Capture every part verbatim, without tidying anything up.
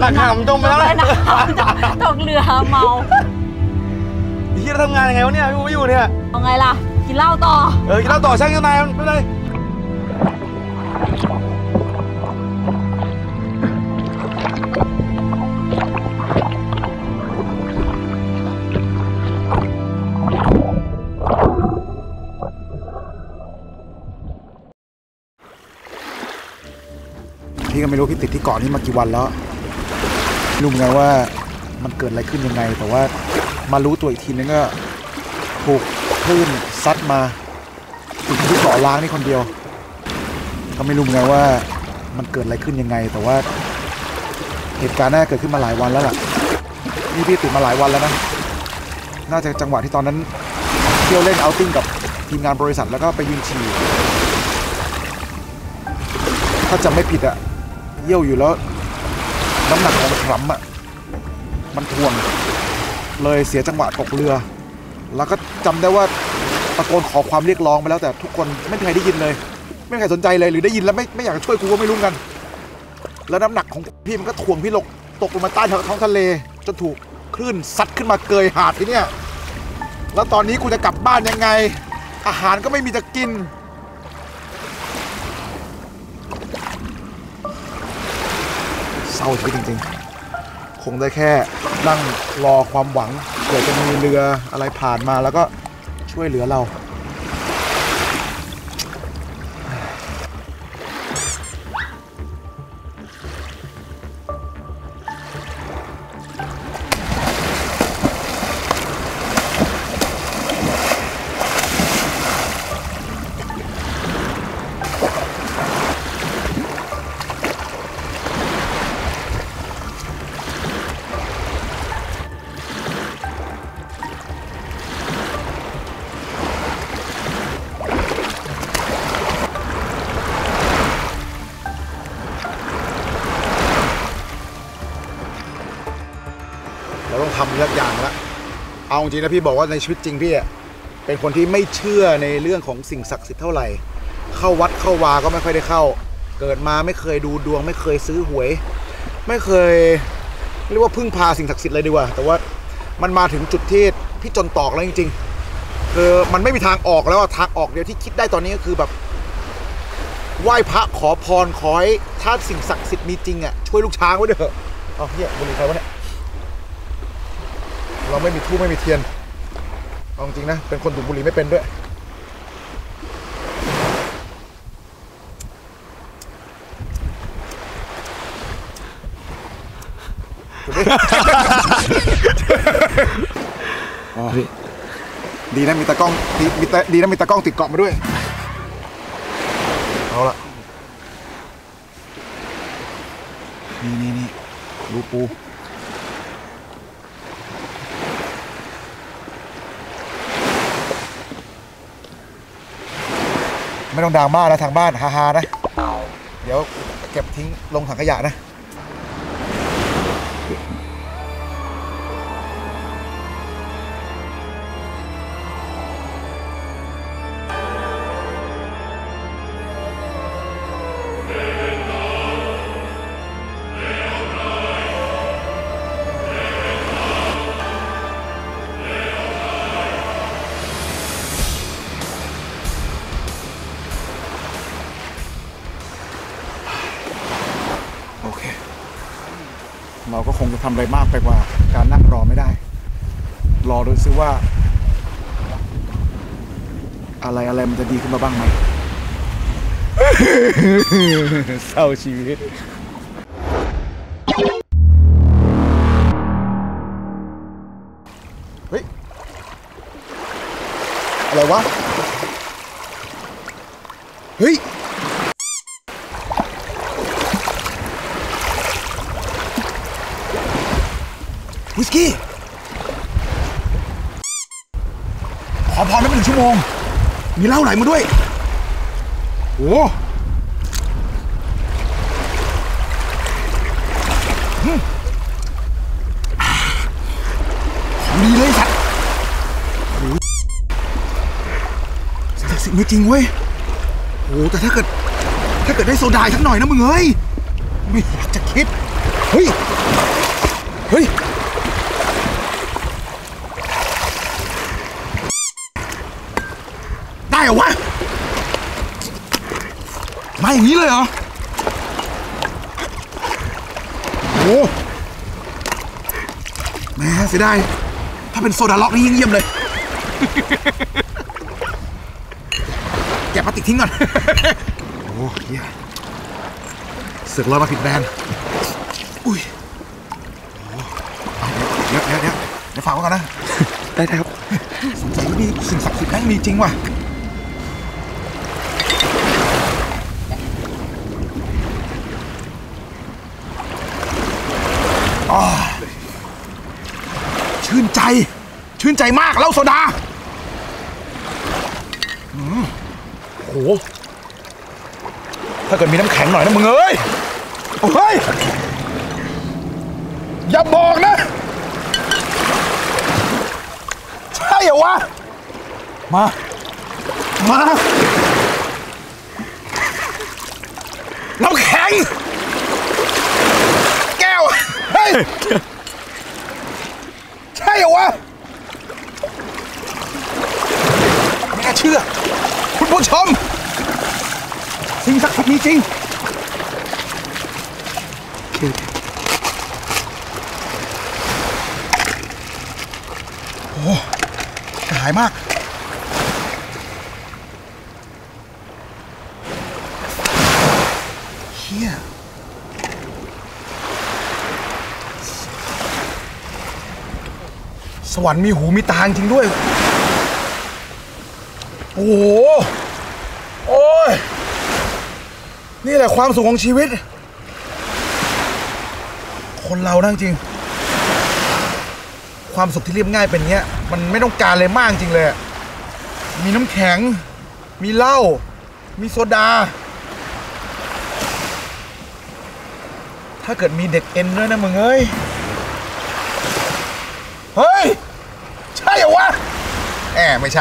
หนักขำจมไปแล้วเลยตกเรือเมาพี่จะทำงานยังไงวะเนี่ยพี่ไม่อยู่เนี่ยเอาไงล่ะกินเหล้าต่อเออกินเหล้าต่อช่างเจ้านายไม่เลยพี่ก็ไม่รู้พี่ติดที่เกาะนี้มากี่วันแล้วรู้ไงว่ามันเกิดอะไรขึ้นยังไงแต่ว่ามารู้ตัวอีกทีนึงก็ถูกคลื่นซัดมาติดที่เกาะล้างนี่คนเดียวก็ไม่รู้ไงว่ามันเกิดอะไรขึ้นยังไงแต่ว่าเหตุการณ์น่าเกิดขึ้นมาหลายวันแล้วล่ะนี่พี่ติดมาหลายวันแล้วนะน่าจะจังหวะที่ตอนนั้นเที่ยวเล่นเอาท์ติ้งกับทีมงานบริษัทแล้วก็ไปยืนฉี่ถ้าจำไม่ผิดอะเยี่ยวอยู่แล้วน้ำหนักของครัมอะมันทวงเลยเสียจังหวะตกเรือแล้วก็จำได้ว่าตะโกนขอความเรียกร้องไปแล้วแต่ทุกคนไม่มีใครได้ยินเลยไม่มีใครสนใจเลยหรือได้ยินแล้วไม่ไม่อยากจะช่วยกูก็ไม่รู้กันแล้วน้ำหนักของพี่มันก็ถ่วงพี่ลงตกลงมาใต้ท้องทะเลจนถูกคลื่นซัดขึ้นมาเกยหาดที่เนี่ยแล้วตอนนี้กูจะกลับบ้านยังไงอาหารก็ไม่มีจะกินเศร้าชีวิตจริงๆคงได้แค่นั่งรอความหวังเกิดจะมีเรืออะไรผ่านมาแล้วก็ช่วยเหลือเราเราต้องทำเลือกอย่างแล้วเอาจริงนะพี่บอกว่าในชีวิตจริงพี่เป็นคนที่ไม่เชื่อในเรื่องของสิ่งศักดิ์สิทธิ์เท่าไหร่เข้าวัดเข้าวาก็ไม่ค่อยได้เข้าเกิดมาไม่เคยดูดวงไม่เคยซื้อหวยไม่เคยเรียกว่าพึ่งพาสิ่งศักดิ์สิทธิ์เลยดีกว่าแต่ว่ามันมาถึงจุดที่พี่จนตอกแล้วจริงๆคือมันไม่มีทางออกแล้วทางออกเดียวที่คิดได้ตอนนี้ก็คือแบบไหว้พระขอพรขอให้ถ้าสิ่งศักดิ์สิทธิ์มีจริงอ่ะช่วยลูกช้างไว้เถอะเอาเฮียบุหรี่ใครวะเนี่ยเราไม่มีทูบไม่มีเทียนเอาจริงนะเป็นคนดูดบุหรี่ไม่เป็นด้วยดีนะมีตะกล้องดีมีตะดีนะมีตะกล้องติดเกาะมาด้วยเอาละนี่นี่นี่รูปูไม่ต้องดราม่านะทางบ้านฮาๆนะเดี๋ยวเก็บทิ้งลงถังขยะนะเราก็คงจะทำอะไรมากไปกว่าการนั่งรอไม่ได้รอดูซิว่าอะไรอะไรมันจะดีขึ้นมาบ้างไหม เศร้าชีวิตเฮ้ยอะไรวะเฮ้ยวิสกี้ขอพรได้ไม่ถึงชั่วโมงมีเหล้าไหลมาด้วยโอ้ของดีเลยสัตว์โอ้ศักดิ์สิทธิ์ไม่จริงเว้ยโอ้แต่ถ้าเกิดถ้าเกิดได้โซดาสักหน่อยนะมึงเอ้ยไม่อยากจะคิดเฮ้ยเฮ้ยได้เหรอวะมาอย่างนี้เลยเหรอโอ้แม่เสียดายถ้าเป็นโซดาล็อกนี่ยิ่งเยี่ยมเลยแกะพลาสติกทิ้งก่อนโอ้เฮียเสือกลอยมาผิดแบรนด์อุ้ยเดี๋ยวเดี๋ยวเดี๋ยวเดี๋ยวฝากไว้ก่อนนะได้ครับสงสัยว่านี่สิ่งศักดิ์สิทธิ์แม่งมีจริงว่ะชื่นใจชื่นใจมากเหล้าโซดาโอ้โหถ้าเกิดมีน้ำแข็งหน่อยนะมึงเอ้ยโอ้ยอย่าบอกนะใช่เหรอวะมามาน้ำแข็งแก้วเฮ้ยใช่เหรอวะไม่น่าเชื่อคุณผู้ชมสิ่งศักดิ์สิทธิ์มีจริงโอ้หายมากเฮียสวรรค์มีหูมีตาจริงด้วยโอ้โหโอ้ยนี่แหละความสุขของชีวิตคนเรานั่งจริงความสุขที่เรียบง่ายเป็นเงี้ยมันไม่ต้องการอะไรมากจริงเลยมีน้ำแข็งมีเหล้ามีโซดาถ้าเกิดมีเด็กเอ็นด้วยนะมึงเอ้ยเฮ้ยใช่เหรอวะแอบไม่ใช่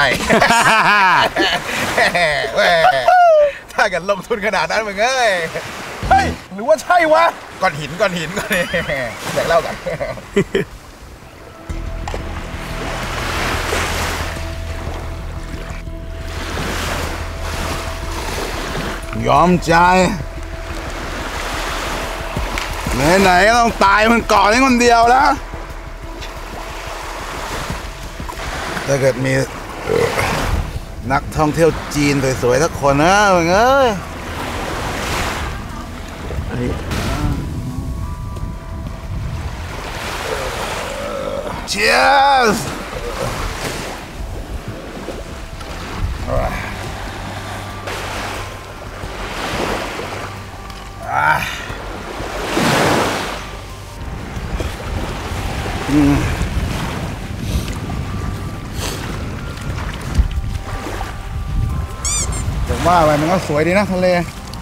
ถ้าเกิดลงทุนขนาดนั้นมึงเอ้ยเฮ้ยหรือว่าใช่วะก้อนหินก้อนหินก้อนหินอยากเล่ากันยอมใจไหนๆก็ต้องตายมันก่อนนี้คนเดียวแล้วถ้าเกิดมีนักท่องเที่ยวจีนสวยๆสักคนนะมึงเอ้ย Cheers ผมว่าไปมันก็สวยดีนะทะเล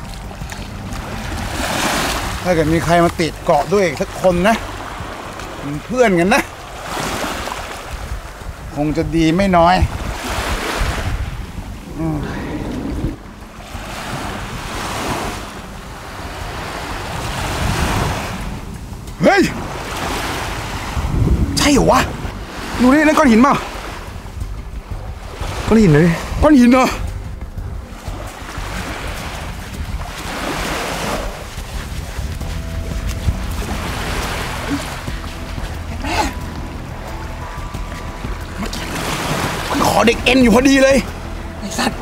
ถ้าเกิดมีใครมาติดเกาะด้วยสักคนนะเป็นเพื่อนกันนะคงจะดีไม่น้อยเฮ้ยใช่เหรอวะดูนี่นั่นก้อนหินมั้งก้อนหินเลยก้อนหินเหรอขอเด็กเอ็นอยู่พอดีเลยไอ้สัตว์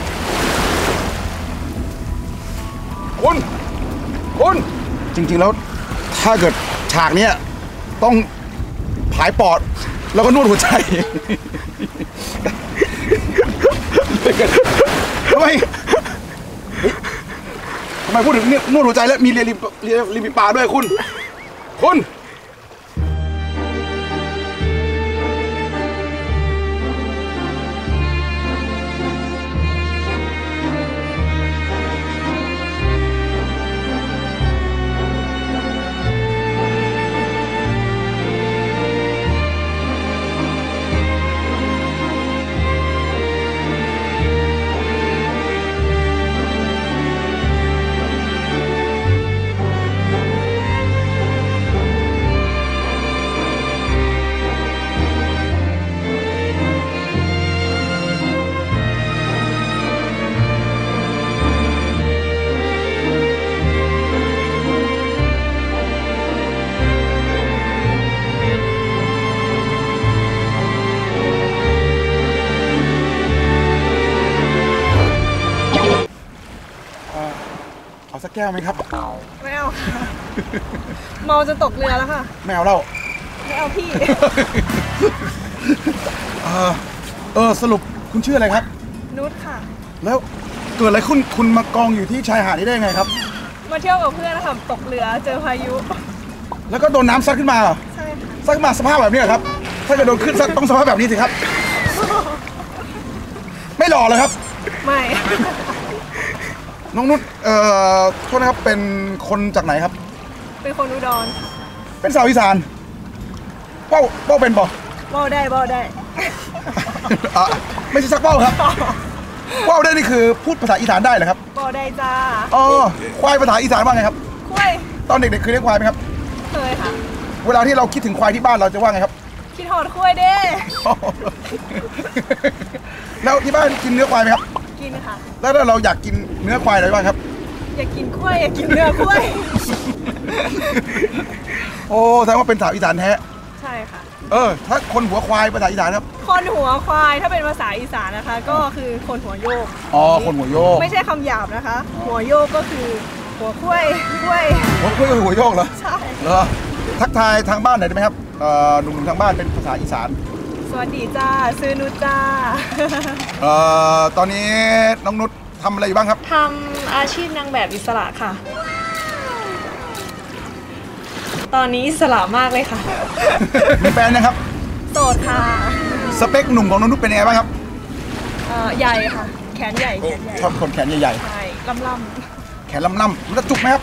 คุณคุณจริงๆแล้วถ้าเกิดฉากเนี้ยต้องผายปอดแล้วก็นวดหัวใจทำไมทำไมพูดถึงเนี่ยนวดหัวใจแล้วมีเรียริมเรียริมปีปลาด้วยคุณคุณสักแก้วไหมครับไม่เอาค่ะเมาจะตกเรือแล้วค่ะไม่เอาเหล้าไม่เอาพี่เออเออสรุปคุณชื่ออะไรครับนุชค่ะแล้วเกิดอะไรขึ้นคุณมากองอยู่ที่ชายหาดนี้ได้ยังไงครับมาเที่ยวกับเพื่อนนะคะตกเรือเจอพายุแล้วก็โดนน้ำซัดขึ้นมาเหรอใช่ค่ะซัดขึ้นมาสภาพแบบนี้เหรอครับ ถ้าจะโดนขึ้นซัดต้องสภาพแบบนี้สิครับ ไม่หล่อเลยครับไม่น้องนุชเอ่อโทษนะครับเป็นคนจากไหนครับเป็นคนอุดรเป็นสาวอีสานเป้าเป้าเป็นป่ะเมาได้เมาได้อ่ะไม่ใช่ซักเป้าครับเป้าได้นี่คือพูดภาษาอีสานได้เหรอครับเมาได้จ้าอ๋อควายภาษาอีสานว่าไงครับคุ้ยตอนเด็กๆเคยเลี้ยงควายไหมครับเคยค่ะเวลาที่เราคิดถึงควายที่บ้านเราจะว่าไงครับคิดหอดคุ้ยเด้แล้วที่บ้านกินเนื้อควายไหมครับกินค่ะแล้วถ้าเราอยากกินเนื้อควายอะไรบ้างครับอยากกินคุ้ยอยากกินเนื้อคุ้ยโอ้แสดงว่าเป็นสาวอีสานแท้ใช่ค่ะเออ ถ้าคนหัวควายภาษาอีสานครับคนหัวควายถ้าเป็นภาษาอีสานนะคะ ก็คือคนหัวโยกอ๋อ คนหัวโยกไม่ใช่คำหยาบนะคะ หัวโยกก็คือหัวคุ้ยคุ้ยหัวคุยกับหัวโยกเหรอใช่เหรอ ทักทายทางบ้านหน่อยได้ไหมครับ เอ่อ หนุ่มๆทางบ้านเป็นภาษาอีสานสวัสดีจ้าซื้อนุชจ้าเอ่อ ตอนนี้น้องนุชทำอะไรอยู่บ้างครับทำอาชีพนางแบบอิสระค่ะ ตอนนี้อิสระมากเลยค่ะมีแฟนนะครับโสดค่ะสเปคหนุ่มของน้องนุชเป็นยังไงบ้างครับเอ่อใหญ่ค่ะ แขนใหญ่แขนใหญ่ชอบคนแขนใหญ่ใช่ล่ำล่ๆ แขนล่ำๆมันจะจุกไหมครับ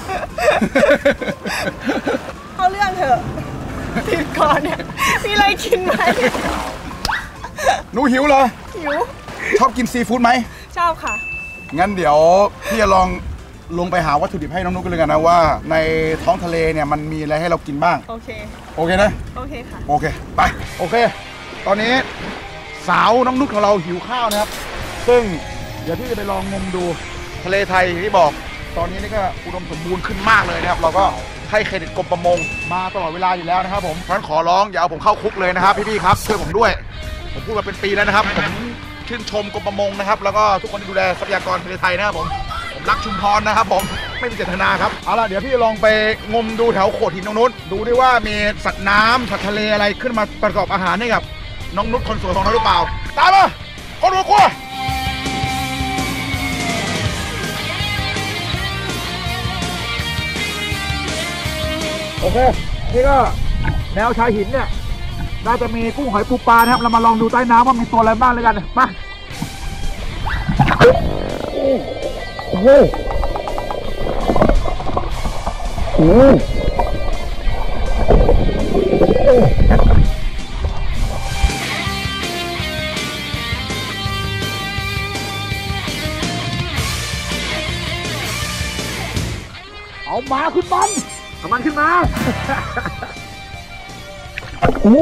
ำเข้าเรื่องเถอะติดก่อนเนี่ยมีอะไรกินไหมหนูหิวเหรอหิวชอบกินซีฟู้ดไหมชอบค่ะงั้นเดี๋ยวพี่จะลองลงไปหาวัตถุดิบให้น้องนุชกันเลยกันนะว่า ในท้องทะเลเนี่ยมันมีอะไรให้เรากินบ้างโอเคโอเคนะโอเคค่ะโอเค ไป โอเค ตอนนี้สาวน้องนุชของเราหิวข้าวนะครับ ซึ่งเดี๋ยวพี่จะไปลองงมดูทะเลไทยอย่างที่บอก ตอนนี้นี่ก็อุดมสมบูรณ์ขึ้นมากเลยนะครับ เราก็ให้เครดิตกรมประมงมาตลอดเวลาอยู่แล้วนะครับผม เพราะฉะนั้นขอร้องอย่าเอาผมเข้าคุกเลยนะครับพี่ๆครับช่วยผมด้วย ผมพูดมาเป็นปีแล้วนะครับ ผมชื่นชมกรมประมงนะครับ แล้วก็ทุกคนที่ดูแลทรัพยากรทะเลไทยนะครับผม ผมรักชุมพรนะครับผม ไม่มีเจตนาครับ เอาล่ะเดี๋ยวพี่ลองไปงมดูแถวโขดหินตรงนู้นดูด้วยว่ามีสัตว์น้ำสัตว์ทะเลอะไรขึ้นมาประกอบอาหารให้กับน้องนุชคนสวยของเราหรือเปล่า ตามมาคนหัวกลัวโอเค นี่ก็แนวชายหินเนี่ย น่าจะมีกุ้งหอยปูปลานะครับ เรามาลองดูใต้น้ำว่ามีตัวอะไรบ้างเลยกัน มา โอ้โหโอ้เอามาขึ้นมันเอามันขึ้นมาโอ้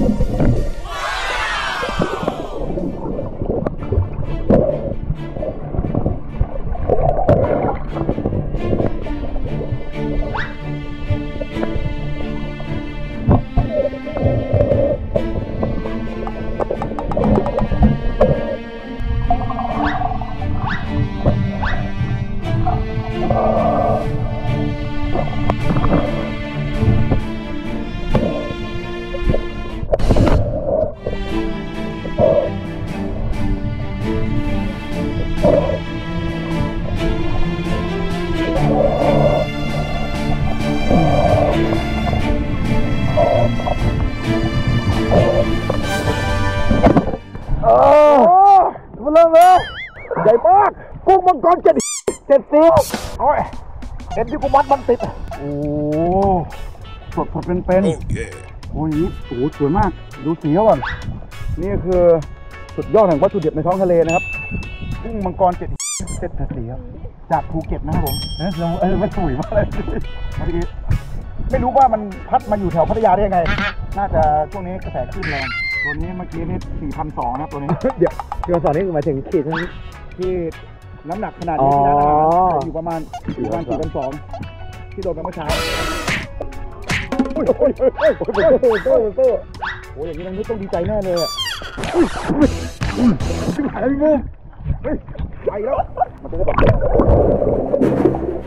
มาเริ่มเลยใหญ่มากกุ้งมังกรเจ็ดเจ็ดสีโอ้ยเห็นที่กูมัดมันติดโอ้สดสดเป็นเป็นโอ้ยโอ้โหสวยมากดูสีเขาก่อนนี่คือสุดยอดแห่งวัตถุดิบในท้องทะเลนะครับกุ้งมังกรเจ็ดเจ็ดสีครับจากภูเก็ตนะครับผมเออเราเออไม่สวยมากเลยไม่รู้ว่ามันพัดมาอยู่แถวพัทยาได้ยังไงน่าจะช่วงนี้กระแสคลื่นแรงตัวนี้เมื่อกี้นี่สี่พันสองนะครับตัวนี้ เดี๋ยวสี่พันสองนี่หมายถึงขีดที่น้ำหนักขนาดนี้ที่ร้านอาหารอยู่ประมาณประมาณสี่พันสองที่โดนไปเมื่อเช้าโอ้ยโอ้ยโอ้ยโอ้ยโอ้ยโอ้ยโอ้ยโอ้ยโอ้ยอย่างนี้น้องนุชต้องดีใจแน่เลยอ่ะอุ้ยอุ้ยอุ้ยชิบหายแล้วพี่โมเฮ้ยไปแล้วมันจะได้แบบ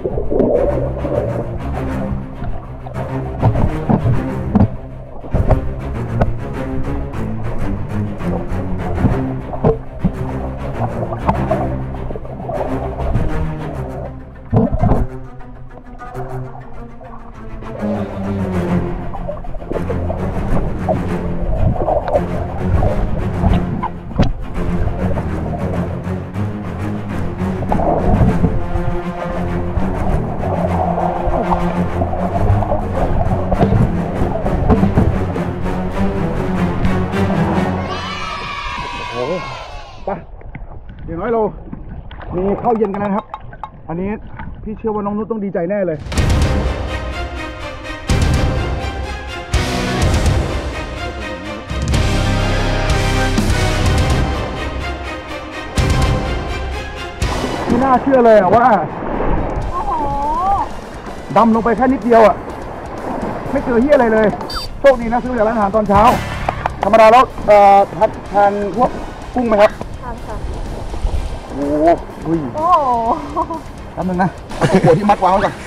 อย่างน้อยเรามีข้าวเย็นกันนะครับอันนี้พี่เชื่อว่าน้องนุชต้องดีใจแน่เลยไม่น่าเชื่อเลยอะว่าโอ้โหดำลงไปแค่นิดเดียวอะไม่เจอเหี้ยอะไรเลยโชคดีนะซื้อจากร้านอาหารตอนเช้าธรรมดาแล้วเอ่อทานทานพวกกุ้งไหมครับทานค่ะโอ้โหโอ้โหแป๊บนึงนะเอาตัวหัวที่มัดวางไว้ก่อน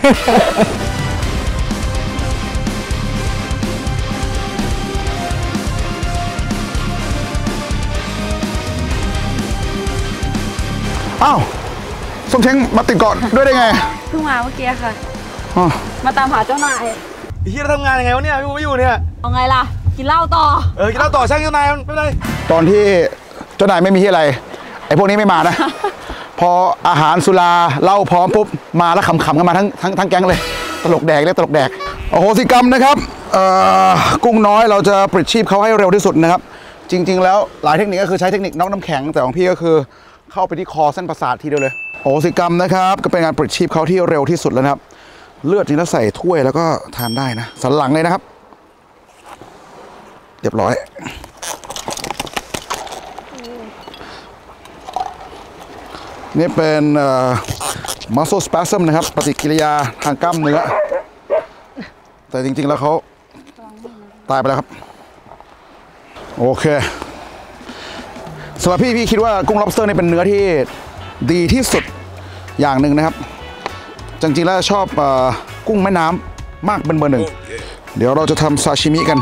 อ้าวส้มเช้งมาติดเกาะด้วยได้ไงเพิ่งมาเมื่อกี้ค่ะอ๋อมาตามหาเจ้านายไอ้เฮียทำงานยังไงวะเนี่ยพี่กูไม่อยู่เนี่ยเอาไงล่ะ กินเหล้าต่อเออกินเหล้าต่อช่างเจ้านายมันไม่เป็นไรตอนที่เจ้านายไม่มีที่อะไรไอ้พวกนี้ไม่มานะ พออาหารสุราเหล้าพร้อมปุ๊บมาแล้วขำๆกันมาทั้งทั้งทั้งแก๊งเลยตลกแดกเลยตลกแดกโอโหสิกรรมนะครับเอ่อกุ้งน้อยเราจะปลิดชีพเขาให้เร็วที่สุดนะครับจริง ๆ แล้วหลายเทคนิคก็คือใช้เทคนิคน็อกน้ำแข็งแต่ของพี่ก็คือเข้าไปที่คอเส้นประสาททีเดียวเลยโอโหสิกรรมนะครับก็เป็นการปลิดชีพเขาที่เร็วที่สุดแล้วนะครับเลือดนี่แล้วใส่ถ้วยแล้วก็ทานได้นะสันหลังเลยนะครับเรียบร้อยนี่เป็นmuscle spasm นะครับปฏิกิริยาทางกล้ามเนื้อแต่จริงๆแล้วเขาตายไปแล้วครับโอเคสำหรับพี่พี่คิดว่ากุ้ง lobster นี่เป็นเนื้อที่ดีที่สุดอย่างหนึ่งนะครับจริงๆแล้วชอบเอ่อกุ้งแม่น้ำมากเป็นเบอร์หนึ่งเดี๋ยวเราจะทำซาชิมิกัน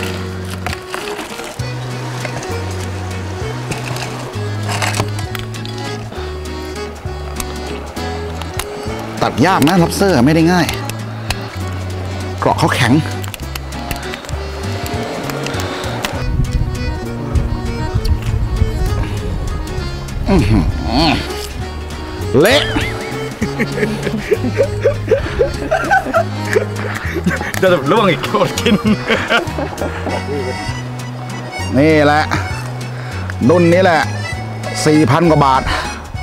ตัดยากนะ lobster ไม่ได้ง่ายเกราะเขาแข็งเละจะล่วงอีกโคตรกินนี่แหละรุ่นนี้แหละ สี่พัน กว่าบาท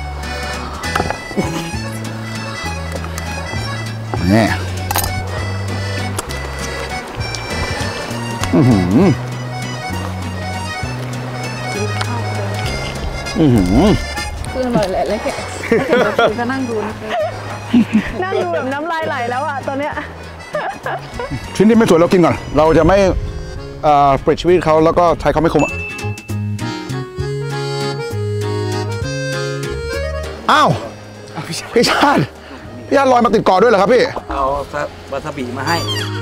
นี่อือหืออือหือคืออร่อยแหละเลยแค่คือก็นั่งดูนะคะนั่งดูแบบน้ำลายไหลแล้วอ่ะตอนเนี้ยชิ้นที่ไม่สวยเรากินก่อนเราจะไม่เอ่อปลิดชีวิตเขาแล้วก็ใช้เขาไม่คุ้มอ่ะอ้าวพี่ชาติพี่ชาติลอยมาติดเกาะด้วยเหรอครับพี่เอาวาซาบิมาให้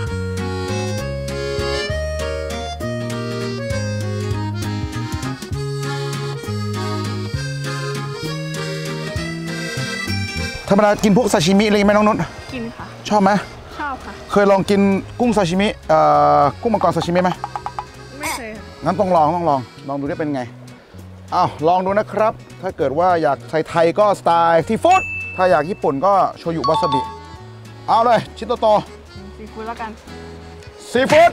ธรรมดากินพวกซาชิมิอะไรไหมน้องนุชกินค่ะชอบไหมชอบค่ะเคยลองกินกุ้งซาชิมิเอ่อกุ้งมังกรซาชิมิไหมไม่เคยค่ะงั้นต้องลองต้องลองลองดูได้เป็นไงอ้าวลองดูนะครับถ้าเกิดว่าอยากไทยๆก็สไตล์ซีฟู้ดถ้าอยากญี่ปุ่นก็โชยุวาซาบิเอาเลยชิ้นโตซีฟู้ดแล้วกันๆซีฟู้ด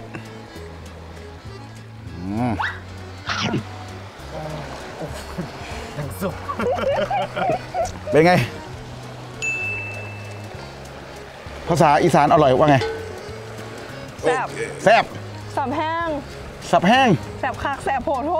อืมเป็นไงภาษาอีสานอร่อยว่าไงแซ่บแซ่บสับแห้งสับแห้งแซ่บคักแซ่บโผล่โท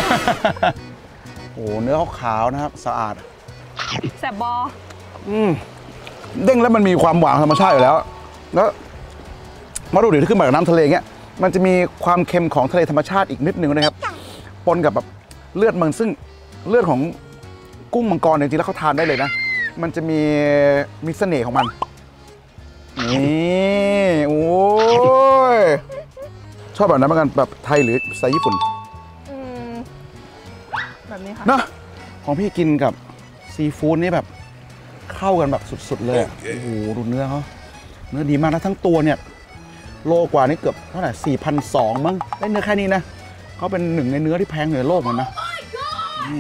โอ้เนื้อขาวๆนะครับสะอาดแซ่บบออืมเด้งแล้วมันมีความหวานธรรมชาติอยู่แล้วแล้ววัตถุดิบที่ขึ้นมาจากน้ำทะเลเงี้ยมันจะมีความเค็มของทะเลธรรมชาติอีกนิดนึงนะครับปนกับแบบเลือดมันซึ่งเลือดของกุ้งมังกรจริงๆแล้วเขาทานได้เลยนะมันจะมีมีเสน่ห์ของมันนี่โอ้ยชอบแบบนั้นเหมือนกันแบบไทยหรือสไตล์ญี่ปุ่นอืมแบบนี้ค่ะเนอะของพี่กินกับซีฟู้ดนี่แบบเข้ากันแบบสุดๆเลยอะโอ้โหดูเนื้อเขาเนื้อดีมากนะทั้งตัวเนี่ยโลกว่านี่เกือบเท่าไหร่สี่พันสองมั้งได้เนื้อแค่นี้นะเขาเป็นหนึ่งในเนื้อที่แพงในโลกเหมือนนะนี่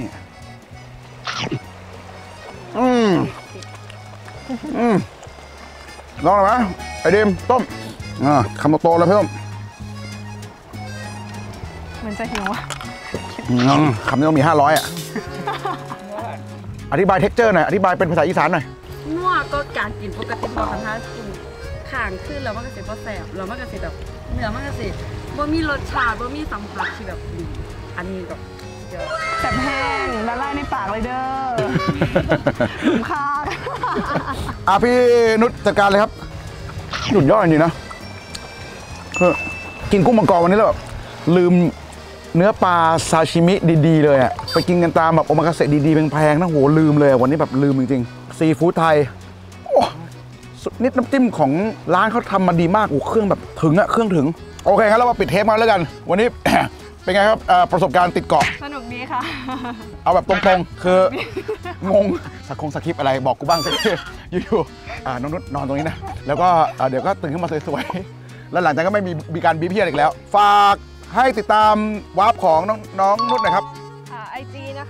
อืมอืมลองหน่อยไหมไอเดมต้มอ่าคำโตๆเลยเพิ่มเหมือนจะหิวอะอืมคำนี้ต้องมีห้าร้อยอ่ะอธิบายเท็กเจอร์หน่อยอธิบายเป็นภาษาอีสานหน่อยนัวก็การกินปกติพอคันท้ากินข่างขึ้นแล้วมันก็เสียพอแสบแล้วมันก็เสียแบบเนื้อมันก็เสียบ่มีรสชาติบ่มีสัมผัสที่แบบดีอันนี้แบบเดี๋ยวแสบแห้งละลายในปากเลยเด้อคุ้มค่าอ่ะพี่นุชจัดการเลยครับหยุดยอดจริงๆนะคือกินกุ้งมังกรวันนี้แล้วแบบลืมเนื้อปลาซาชิมิดีๆเลยอ่ะไปกินกันตามแบบโอมากาเสะดีๆแพงๆนะโหลืมเลยวันนี้แบบลืมจริงๆซีฟู้ดไทยโอ้สุดนิดน้ำจิ้มของร้านเขาทำมาดีมากโอ้เครื่องแบบถึงอะเครื่องถึงโอเคครับเรามาปิดเทปมาแล้วกันวันนี้ เป็นไงครับประสบการณ์ติดเกาะสนุกดีค่ะเอาแบบตรงๆ คืองงสักคงสคริปต์อะไรบอกกูบ้างสิ อยู่ๆอ่าน้องนุชนอนตรงนี้นะ แล้วก็อ่าเดี๋ยวก็ตื่นขึ้นมาสวยๆ แล้วหลังจากนั้นก็ไม่มีมีการบีบเพี้ยนอีกแล้ว ฝากให้ติดตามวาร์ปของน้องน้องนุชหน่อยครับค่ะ ไอ จี นะคะ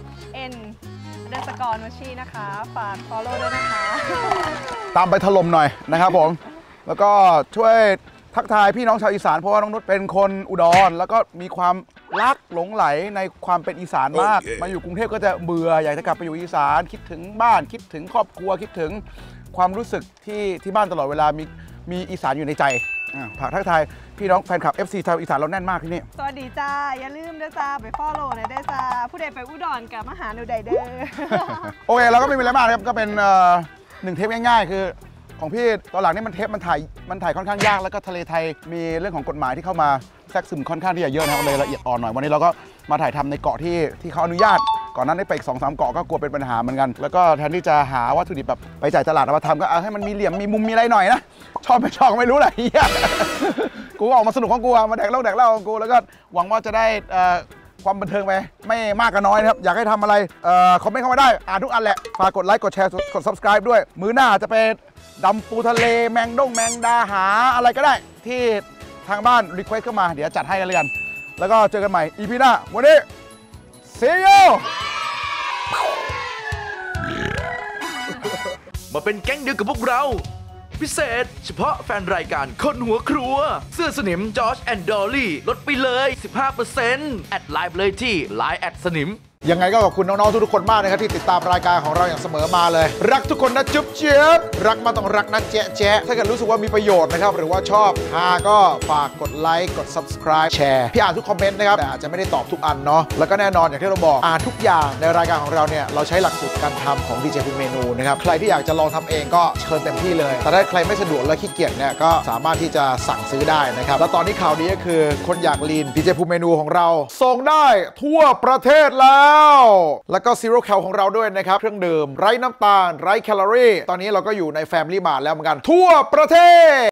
n เดสกอร์นวชีนะคะ ฝาก follow ด้วยนะคะตามไปถล่มหน่อยนะครับผม แล้วก็ช่วยทักทายพี่น้องชาวอีสานเพราะว่าน้องนุชเป็นคนอุดร แล้วก็มีความรักหลงไหลในความเป็นอีสานมาก มาอยู่กรุงเทพก็จะเบื่ออยากจะกลับไปอยู่อีสานคิดถึงบ้านคิดถึงครอบครัวคิดถึงความรู้สึกที่ที่บ้านตลอดเวลามีมีอีสานอยู่ในใจอ่ะฝากทักทายพี่น้องแฟนคลับ เอฟ ซี ชาวอีสานเราแน่นมากที่นี่สวัสดีจ้า อย่าลืมด้วยจ้า ไป follow หน่อยด้วยจ้า ผู้ใดไปอุดรกับมาหาหนูใดเด้อโอเคเราก็ไม่มีอะไรมากนะครับก็เป็นเอ่อหนึ่งเทปง่ายๆ คือของพี่ตอนหลังนี่มันเทปมันถ่ายมันถ่ายค่อนข้างยากแล้วก็ทะเลไทยมีเรื่องของกฎหมายที่เข้ามาแทรกซึมค่อนข้างที่จะเยอะนะครับเลยละเอียดอ่อนหน่อยวันนี้เราก็มาถ่ายทำในเกาะที่ที่เขาอนุญาตก่อนนั้นได้ไปอีกสองสามเกาะก็กลัวเป็นปัญหาเหมือนกันแล้วก็แทนที่จะหาวัตถุดิบแบบไปจ่ายตลาดเอามาทำก็เอาให้มันมีเหลี่ยมมีมุมมีอะไรหน่อยนะชอบไม่ชอบไม่รู้แหละเฮียกูออกมาสนุกของกูมาแดกเหล้าแดกเหล้าของกูแล้วก็หวังว่าจะได้ความบันเทิงไปไม่มากก็น้อยนะครับอยากให้ทำอะไรคอมเมนต์เข้ามาได้อ่านทุกอันแหละฝากกดไลค์กดแชร์กด subscribe ด้วยมื้อหน้าจะเป็นดำปูทะเลแมงด้งแมงดาหาอะไรก็ได้ที่ทางบ้านรีเควสเข้ามาเดี๋ยวจัดให้กันเลยกันแล้วก็เจอกันใหม่ อี พี หน้าวันนี้ see you มาเป็นแก๊งเดียวกับพวกเรา พิเศษเฉพาะแฟนรายการคนหัวครัว เสื้อสนิมจอร์จแอนด์ดอลลี่ลดไปเลย สิบห้าเปอร์เซ็นต์ แอดไลน์เลยที่ ไลน์ แอดสนิมยังไงก็ขอบคุณน้องๆทุกๆคนมากนะครับที่ติดตามรายการของเราอย่างเสมอมาเลย รักทุกคนนะจุ๊บเจี๊ยบรักมาต้องรักนะแจ๊ะแจ๊ะถ้าเกิดรู้สึกว่ามีประโยชน์นะครับหรือว่าชอบฮาก็ฝากกดไลค์กด subscribe แชร์พี่อ่านทุกคอมเมนต์นะครับแต่อาจจะไม่ได้ตอบทุกอันเนาะแล้วก็แน่นอนอย่างที่เราบอกอ่านทุกอย่างในรายการของเราเนี่ยเราใช้หลักสูตรการทำของดีเจภูมิเมนูนะครับใครที่อยากจะลองทำเองก็เชิญเต็มที่เลยแต่ถ้าใครไม่สะดวกและขี้เกียจเนี่ยก็สามารถที่จะสั่งซื้อได้นะครับแล้วตอนนี้ข่าวดีก็คือคนอยากลีนดีเจภูมิเมนูของเราส่งได้ทั่วประเทศแล้วแล้วก็ซีโร่แคลของเราด้วยนะครับเครื่องดื่มไร้น้ำตาลไร้แคลอรี่ตอนนี้เราก็อยู่ใน Family Mart แล้วเหมือนกันทั่วประเทศ